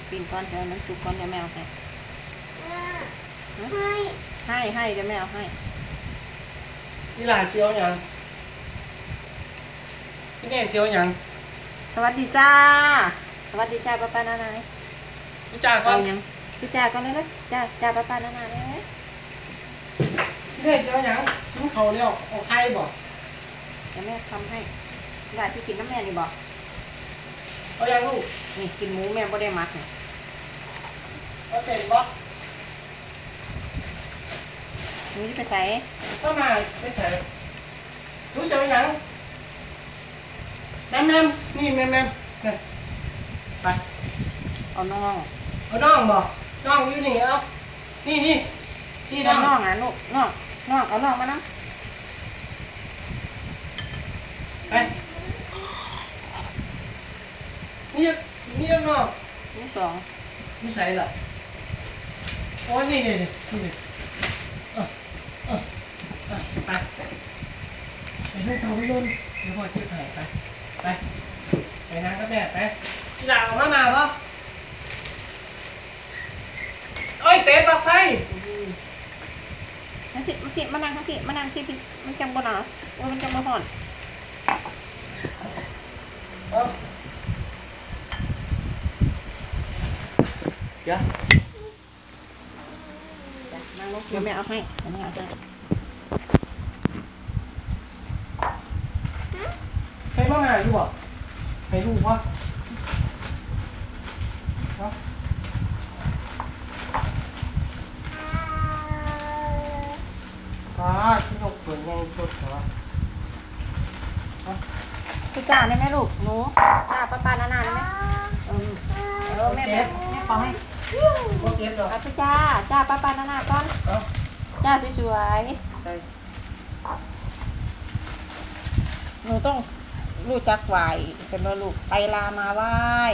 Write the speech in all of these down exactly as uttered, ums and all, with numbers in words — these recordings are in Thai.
กินก้อนเดี๋ยวมันสุกก้อนเดี๋ยวแมวให้ให้ให้เดี๋ยวแมวให้นี่หลาเชียวยังนี่แน่เชียวยังสวัสดีจ้าสวัสดีจ้าป้าป้านานาพี่จ่าก่อนยังพี่จ้าก่อนเลยนะจ้าจ้าป้าป้านานาเลยนี่แน่เชียวยังกินเขาเรียวเอาไข่บอกเดี๋ยวแม่ทำให้ได้ที่กินน้ำแม่นี่บอกเอายังลูกนี่กินหมูแม่บ่ได้มักเนี่ยเอาเสร็จบ่นี่ไปใส่ก็มาไปใส่รู้เชียวยังแม่แม่นี่แม่แม่ไปเอาน้องเอาน้องบ่น้องอยู่นี่เอานี่นี่นี่น้องน้องอ่ะลูกน้องน้องเอาน้องมานะไปนี่นี่น้องนี่สองนี่ใส่ละโอ้นี่นี่นี่นี่เออเออไปไปให้เขาไปรุ่นเดี๋ยวพ่อเจ็บแผลไปไปไปนั่งกับแม่ไปที่หลังออกมามาปะโอ้ยเตะปลั๊กไฟมาสิมาสิมานั่งสิมานั่งสิมันจังบ่หนาวว่ามันจังบ่ห่อนเดี๋ยวนั่งลงเดี๋ยวแม่เอาให้เดี๋ยวแม่เอาให้ใช้มะนาวอยู่บ่ใช้ดูวะป้าที่เราเปิดไงตัวเหรอพี่จ้าได้ไหมลูกหนูจ้าป้าป้านานาได้ไหมเออเออแม่แม่แม่ขอให้โอเคเหรอเอาพี่จ้าจ้าป้าป้านานาก่อนจ้าสวยๆหนูต้องรู้จักไหวเสร็จแล้วลูกไปลามาไหว้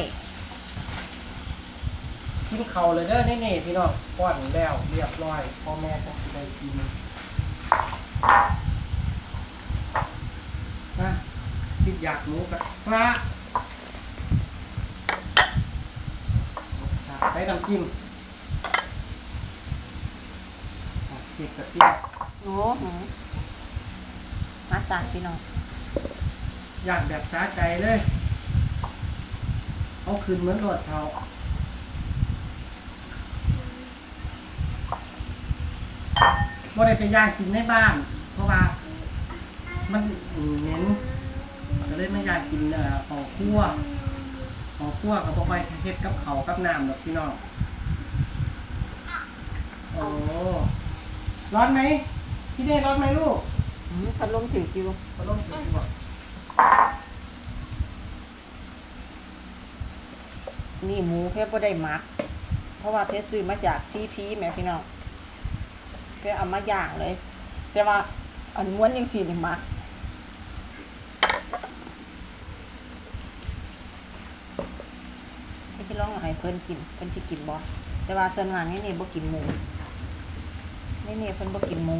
กินเข่าเลยเด้อนี่นี่พี่น้องป้อนแล้วเรียบร้อยพ่อแม่จะได้กินนะคิดอยากรู้กับพระใช้น้ำจิ้มเก็บกระเทียมโอ้โหมาจากพี่น้องอยากแบบสาใจเลยเอาคืนเหมือนรถเขาบ่ได้ไปย่างกินในบ้านเพราะว่ามันเหม็นก็เลยไม่อยากกินเอ่อของคั่วของคั่วกับพวกไปเฮ็ดกับเขากับน้ำแบบพี่น้องโอ้ร้อนไหมพี่เด้ร้อนไหมลูกพัดลมถือจิวพัดลมถือจิวนี่หมูเพื่อบ่ได้มักเพราะว่าเพชรซื้อมาจากซีพีแม่พี่น้องเพื่อเอามาย่างเลยแต่ว่าอันม้วนยังสีนี่มักไม่ใช่ร้องให้เพิ่นกินเพิ่นสิกินบ่แต่ว่าส่วนมากนี่นี่บ่กินหมูนี่นี่เพิ่นบ่กินหมู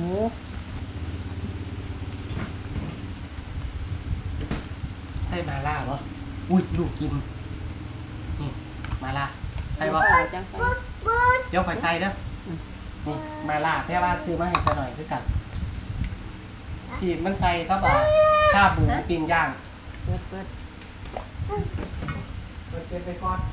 ใส่มาล่าเหรออุ้ยลูกกินนี่มาล่าใส่บ่เดี๋ยวค่อยใส่เด้อนี่มาล่าแค่ว่าซื้อมาให้กันหน่อยคือกันที่มันใส่ก็แบบข้าวหมูปิ้งย่างเปิดเปิดเปิดเปิดไปก่อน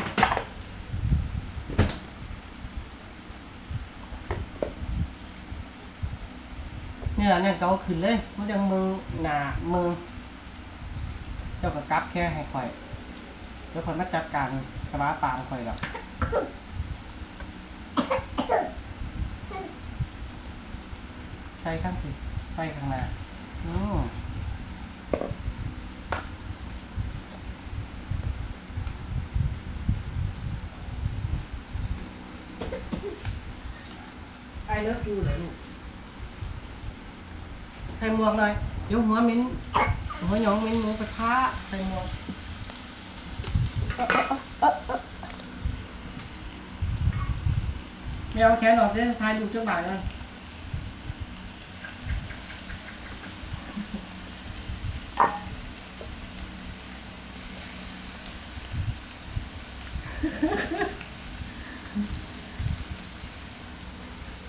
เนี่ยเนี่ยเขาขึ้นเลยมันยังมือหนามือเจ้ากับกับแค่ให้ข่อยแล้วคนมาจัดการสบายปางข่อยหรอกใส่ข้างสิใส่ข้างหน้าอืมไอเลิฟยูเหรอลูกใส่หมวกหน่อยเดี๋ยวหัวมิ้นหัวหยองมิ้นหมูกระทะใส่หมวกไม่เอาแขนออกเส้นท้ายดูเจ้าบ่าวเลย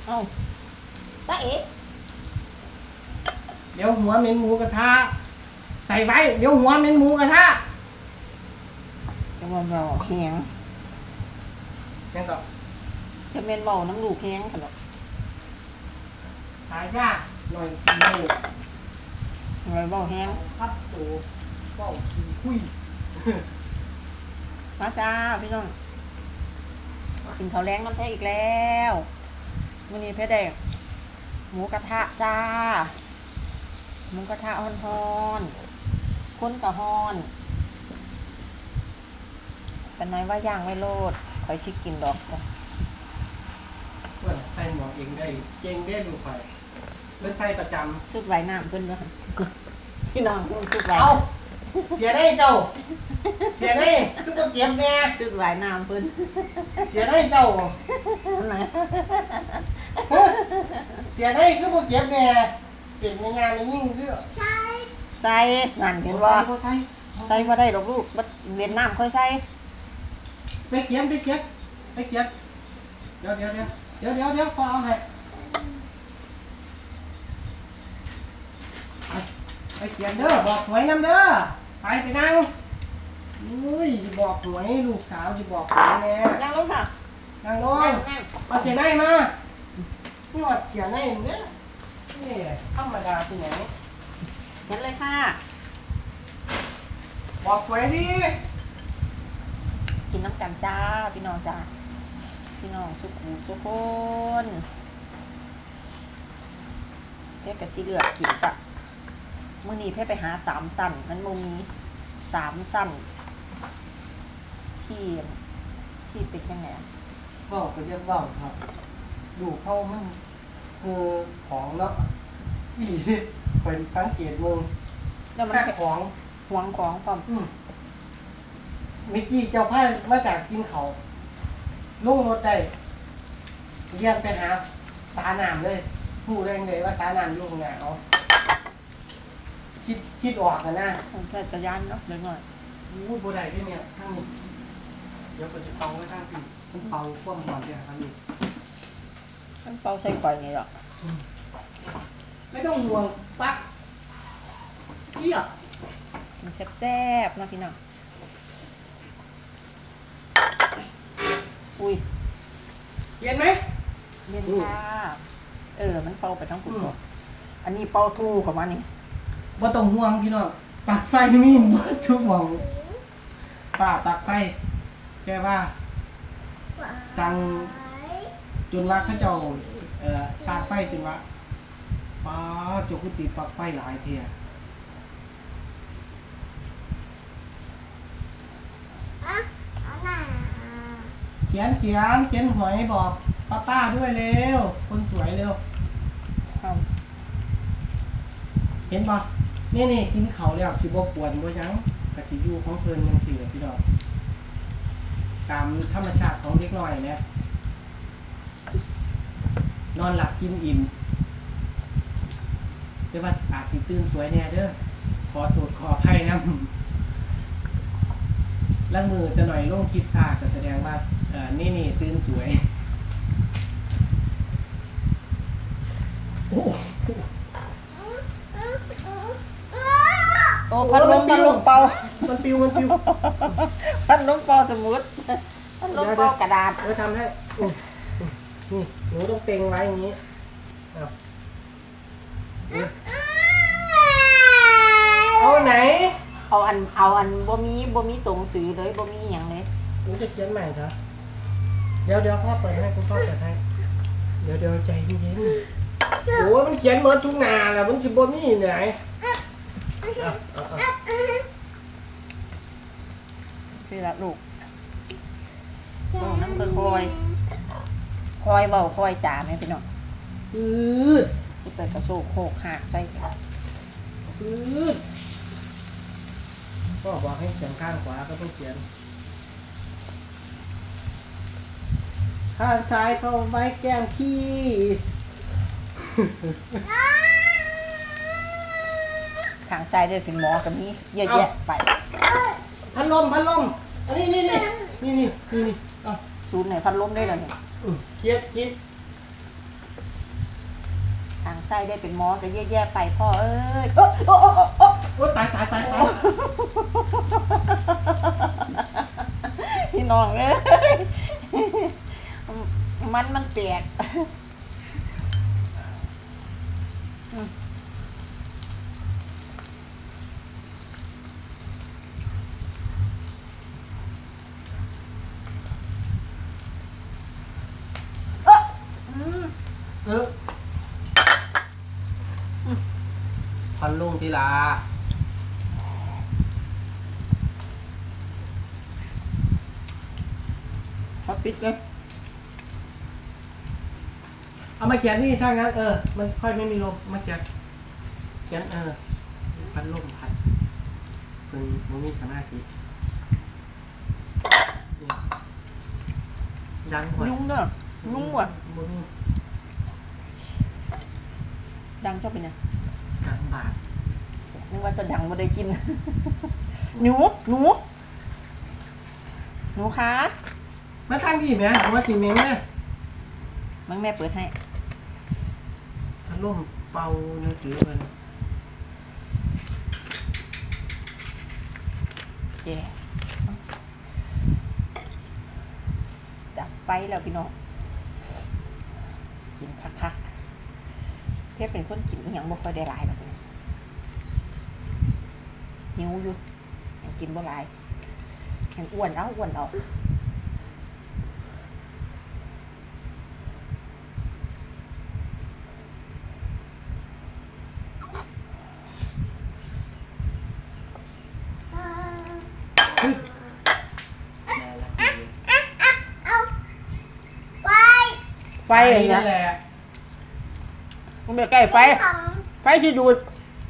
เอ้าตาเอ๋เดี๋ยวหัวเหม็นหมูกระทะใส่ไว้เดี๋ยวหัวเหม็นหมูกระทะจะมาเบาแห้งยังต่อจะเป็นเบาน้ำลูกแห้งขนมหายากหน่อยกินไม่อะไรเบาแห้งครับโตเบ้ากินคุยมาจ้าพี่น้องกินข้าวแรงน้ำแท้อีกแล้ววันนี้เพชรได้หมูกระทะจ้าหมูกระทะฮอนฮอนๆข้นกะฮอนแต่น้อยว่าย่างไม่โลดคอยชิกินดอกซะเพื่อนใส่หมวกเองได้เก่งได้ดูไปเล่นใส่ประจสุดไว้น้ำเพิ่นด้วยพี่น้องเพิ่นสุดำไว้เอาเสียได้เจ้า เสียได้ทุกคนเก็บแน่สุดไว้น้ำเพิ่นเสียได้เจ้าอันไหนเสียได้คือพวกเก็บแน่เก็บในงานในยิ่งคือใส่นั่นเห็นว่าใส่ใส่ว่าได้ดอกลูกบัดเวียนน้ำค่อยใส่ไปเขียนไปเขียนไปเขียนเดี๋ยวเดี๋ยวเดี๋ยวเดี๋ยวเดี๋ยวเดี๋ยวขอเอาให้ไปไปเขียนเด้อบอกหวยน้ำเด้อไปไปนั่งอุ้ยบอกหวยลูกสาวจะบอกหวยแน่นั่งลงค่ะนั่งลนั่งงนั่งเอาเสียได้มานี่ว่าเสียได้เนี่ยนี่ธรรมดาที่ไหนเห็นเลยค่ะบอกหวยดิกินน้ำกันจ้าพี่น้องจ้าพี่น้องสุขุสุขคนเพ่กะสิเลือกกินกะมื่อนี้เพ่ไปหาสามสั้นมันมุมีสามสั้นที่ที่เป็นยังไงก็ก็เรียกว่าครับ ดูเข้ามันคือของเนาะที่เป็นสังเกตมึงแล้วมันแค่ของห่วงของความอืมเมื่อกี้เจ้าพ่ายมาจากกินเขาลงรถได้เรียนไปหาสาน้ำเลยพูดได้เลยว่าสาน้ำยุ่งหนาวคิดคิดออกนะนะมันแค่จะยันเนาะเดี๋ยวหน่อยพูดบ่ได้ด้วยเนี่ยข้างนี้เดี๋ยวก็จะเป่าไว้ข้างสิมันเป่าคว่ำก่อนเนี่ยครับนี่มันเป่าใส่ก่อยไงหรอกไม่ต้องห่วงปักเกี่ยมันแซ่บๆเนาะพี่น้องอุ้ยเย็นไหมเย็นค่ะเออมันเป่าไปทั้งกุกอันนี้เป่าทูเข้ามานี่บ่ต้องห่วงพี่น้องปลักไฟนี่มีหมดทุกหม่องป้าปลักไฟแกว่าสั่งจนว่าเขาเจ้าเอ่อสร้างไฟจนว่าป้าเจ้ากุฏิปลักไฟหลายเที่ยเขียนเขียนเขียนหวยบอกป้าป้าด้วยเร็วคนสวยเร็วเข้าเห็นป่ะนี่นี่กินเขาวแล้วสิบ่ปวดบ่หยังกะสิอยู่ของเพิ่นจังซี่แหละพี่ดอกตามธรรมชาติของเด็กน้อยเนี่ยนอนหลับกินอิ่มแต่ว่าอาจสิตื่นสวยแน่เด้อขอโทษขออภัยนำล้างมือจะหน่อยลงคลิปชาก็แสดงว่าเอ่อนี่นี่ตื่นสวยโอ้โอ้พัดลมพัดลมเป่ามันปิวมันปิวพัดลมเป่าสมุดพัดลมเป่ากระดาษเดี๋ยวทำให้อืมอืมนี่หนูต้องเต็งไว้อย่างนี้เอาเอาไหนเอาอันเอาอันบ่มีบ่มีตรงสือเลยบ่มีหยังเลยหนูจะเขียนใหม่ครับเดี๋ยวเดี๋ยวพ่อเปิดให้คุณพ่อเปิดให้เดี๋ยวเดี๋ยวใจเย็นๆโอ้ยมันเขียนเหมือนทุกหนาแหละมันสิบ่มีไหนเอาเอาเอาคือละลูกเบาน้ำค่อยๆคอยเบาคอยจ่าแม่พี่น้องอืดที่เปิดกระโซกโคกหักใส่อืดพ่อบอกให้เขียนข้างขวาก็ต้องเขียนข้างซ้ายเข้าไว้แก้มขี้ทางซ้ายเดินเป็นหมอกับนี้เยอะแยะไปพัดลมพัดลมอันนี้นี่นี่นี่นี่นี่นี่เอาศูนย์ไหนพัดลมได้แล้วเนี่ยอืมเคียดคิดทางไส้ได้เป็นหมอก็แย่ๆไปพ่อเอ้ยโอ้โอ้โอ้โอ้โอ้โอ้ตายตายตายตายพี่น้องเอ้ยมันมันแตกเออพันลุงทีลาเขาปิดเลยเอามาเขียนนี่ถ้างั้นเออมันค่อยไม่มีลมมาเขียนเขียนเออพันลมพัดเป็นมันมีสมาธิดังหัวยุ่งเด้อยุ่งว่ะมึงดังชอบเป็นไงดังบาดนึกว่าจะดังมาได้กิน หนู หนู หนูคะมาทางที่ไหมผมว่าสีเม้งเนี่ยมังแม่เปิดให้พัดลมเป่าหนังสือมันเย่ดับไฟแล้วพี่น้อง กินคักๆเพชรเป็นคนกินอหย่างบ่ค่อยได้หลายหรอกหิวอยู่ยังกินบ่หลายยังอ้วนเอาอ้วนเอาไฟไปอย่างเงี้นั่ยนแหละมันเป็นใกล้ไฟ ไฟที่ดูด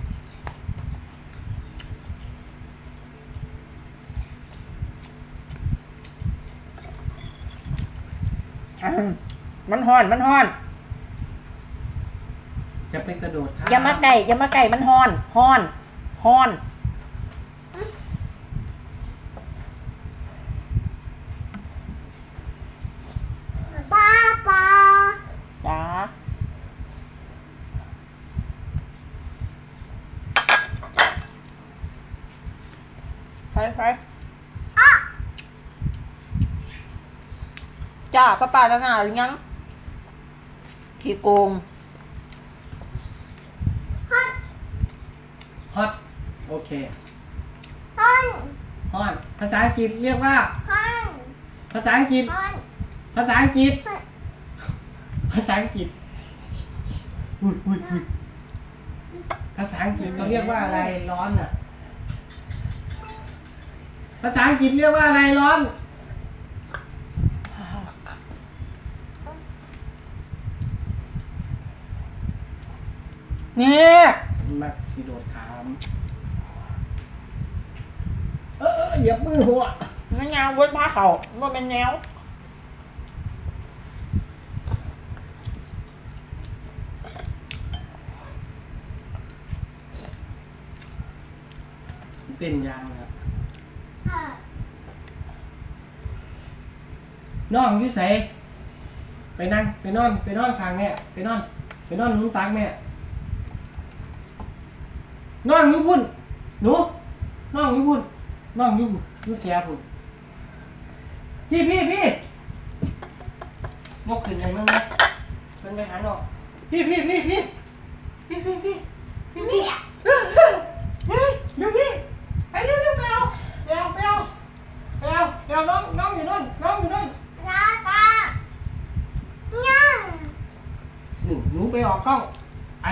อ่ะมันฮ้อน มันฮ้อนจะไปกระโดดท่าอย่ามาไก่อย่ามาไก่มันฮ้อนฮ้อนฮ้อนป้าป้าจ้าไปไปจ้าป้าป้าจะหนาหรือยังพี่โกงฮอตโอเคฮอตภาษาอังกฤษเรียกว่าภาษาอังกฤษภาษาอังกฤษภาษาอังกฤษอุ้ยอุ้ยอุ้ยภาษาอังกฤษเขาเรียกว่าอะไรร้อนอ่ะภาษาอังกฤษเรียกว่าอะไรร้อนนี่มักสิโดดถามเออเออเหยียบมือหัวมันยาวเวิร์ดผ้าเขามันเป็นแนวเต้นยางครับน้องอยู่ไสไปนั่งไปนอนไปนอนข้างแม่ไปนอนไปนอนหนูตักแม่น้องอยู่พุ่นหนูน้องอยู่พุ่นน้องอยู่อยู่แก่พุ่นพี่พี่พี่นกขึ้นยังมั้งไหมเป็นไปหาน้องพี่พี่พี่พี่พี่พี่พี่พี่พี่เฮ้ยเดี๋ยวพี่ไปเร็วเร็วไปเอาไปเอาไปเอาไปเอาไปเอาน้องน้องอยู่นู่นน้องอยู่นู่นหนึ่งหนูไปออกกล้องไป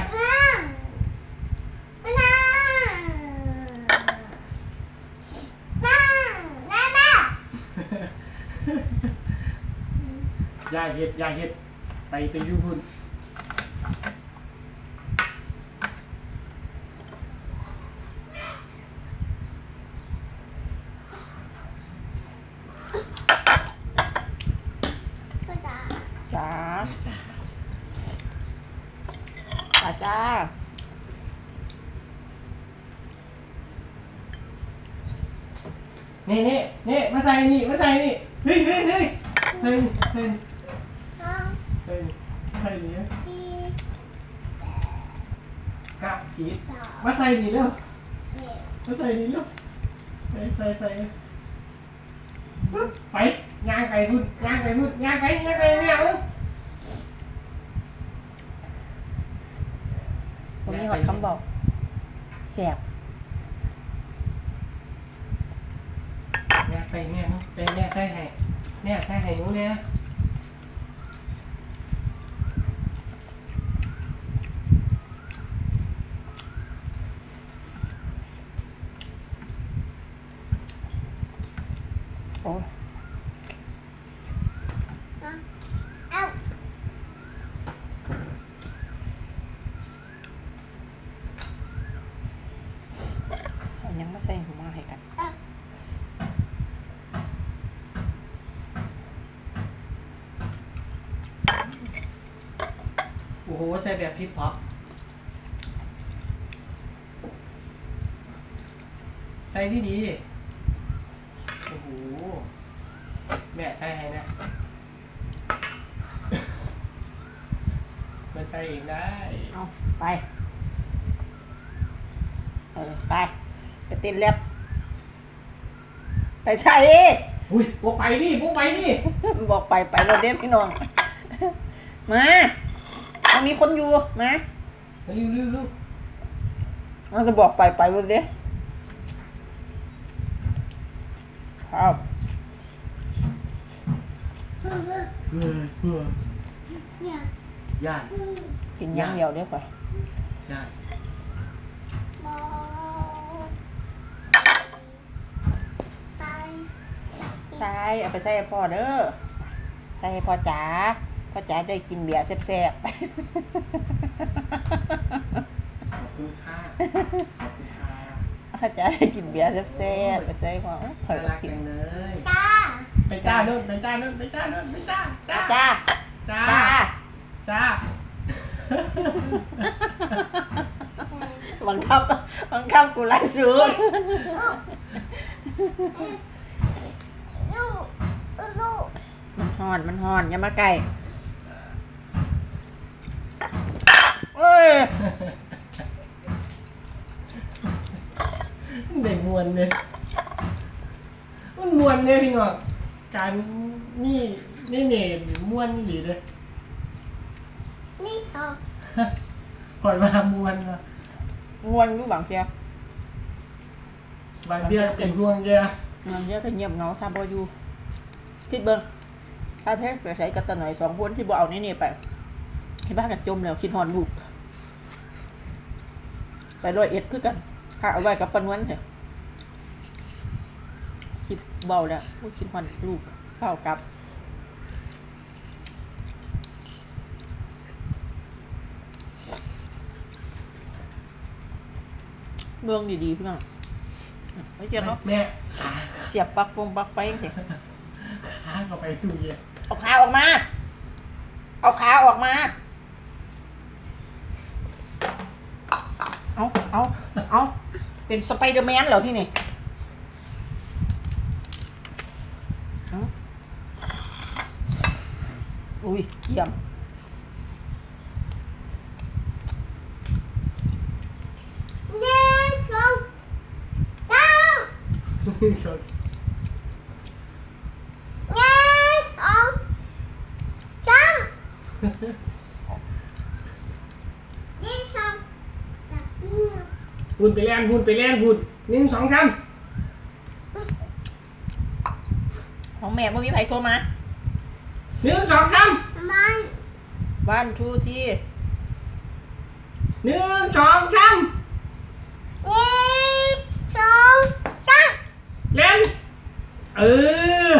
ยายเห็ดยายเห็ดไปไปอยูพุ่นจ้าจ้าจ้านี่นี่นี่มาใส่นี่มาใส่นี่นี่นี่นี่ใส่ใส่ใส่ใส่นี่ครับกีดมาใส่ดีเร็วมาใส่ดีเร็วใส่ใส่ใส่ไปย่างไก่พุ่นย่างไก่พุ่นย่างไก่ย่างไก่เนี่ยเอ้ยผมมีหอดคำบอกแสบแม่ไปแม่ไปแม่ใส่ให้แม่ใส่ให้หนูเนี่ยโอ้ยังไม่ใส่หัวมาให้กันโอ้โหใส่แบบพิษพ็อปใส่ดีดีโอ้โหแม่ใส่ให้นะมันใส่เองได้เอาไปเออไปไปเต้นแล็บไปใช่ดิอุ้ยพวกไปดิพวกไปดิบอกไปไปเราเด็บพี่น้องมามันมีคนอยู่มาเร็วเร็วเร็วมันจะบอกไปไปวันเด็ครับเฮ้ยเฮ้ยย่านกินอย่างเดียวเด้อไปย่านใช่เอาไปใส่ให้พ่อเด้อใส่ให้พ่อจ๋าพ่อจ๋าได้กินเบียร์แซ่บๆขอบคุณค่ะขอบคุณค่ะพ่อจ๋าได้กินเบียร์แซ่บๆไปใส่พ่อเผยน่ารักทิ้งจังเลยจ้าไปจ้านู่นไปจ้านู่นไปจ้านู่นไปจ้าจ้าจ้าจ้าจ้าจ้าบังคับบังคับกูไล่สูงลูกลูกมันหอนมันหอนอย่ามาไก่เอ้ยเด็กมวนเลยมันมวนเลยพี่น้องการนี่นี่เมย์มวนดีเลยนี่เขาก่อนมามวนนะงวนอยู่บางเทียบางเดียวเป็นห่วงเยอะงานเยอะก็เงียบเหงาถ้าบ่อยู่คิดเบิ่งถ้าเพชรไปใส่กระตันหน่อยสองคนที่บ่เอานี่นี่ไปที่บ้านกันจมแล้วคิดหอนลูกไปร้อยเอ็ดคือกันถ้าเอาไว้กับปนวันเถอะคิดเบาแล้วพูดคิดหอนลูกเข้ากลับเบื้องดีๆพี่น้องไม่เจ็บเนาะแม่ขาเสียบปลั๊กฟงปลั๊กไฟเถอะขาเข้าไปตู้เย็นเอาขาออกมา เอาขาออกมา เอาเอาเอาเป็นสไปเดอร์แมนเหรอพี่นี่เอาอุ้ยเยี่ยมเด็กเขาจ้าชนเด็กเขาจ้าเด็กเขาจ้าหุ่นไปแล่นหุ่นไปแล่นหุ่นหนึ่งสองสามของแม่ไม่มีใครโทรมาหนึ่งสองสามมันบ้านทูที่หนึ่งสองสามเด็กเขาจ้าเล่นเออ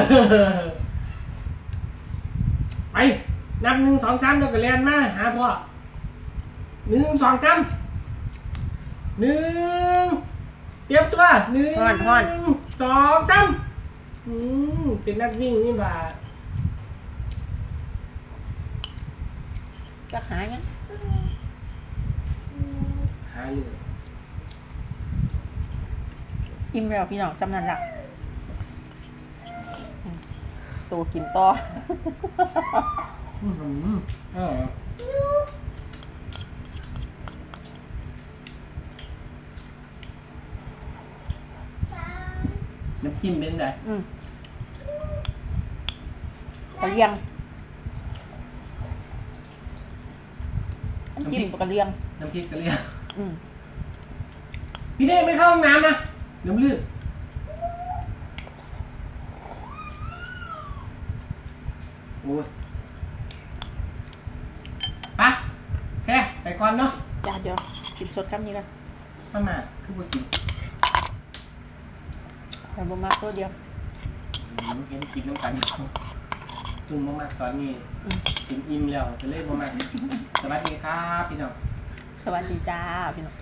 ไปนับหนึ่งสองสามแล้วก็เล่นมาหาพ่อหนึ่งสองสามหนึ่งเตรียมตัวหนึ่งสองสามอืมเป็นนักวิ่งนี่บ่าจะหายงั้นหาอยู่อิ่มแล้วพี่น้องจำนั้นละอืมตัวกินต่ออืมเออจิ้มเป็นไงอืมกระเลียงน้ำจิ้มกระเลียงน้ำพริกกะเหรี่ยงอืมพี่เด้ไม่เข้าห้องน้ำนะเดี๋ยวมันลื่นโอ้ยไปแค่ไปก่อนเนาะจ้าเดี๋ยวกินสดคำนี้กันมามาคือบ่กินแต่บ่มากตัวเดียวอืมเห็นกินน้ำกันอยู่จุ่มบ่มากตอนนี้อืมกินอิ่มแล้วจะเล่นบ่มากสวัสดีครับพี่น้องสวัสดีจ้าพี่น้อง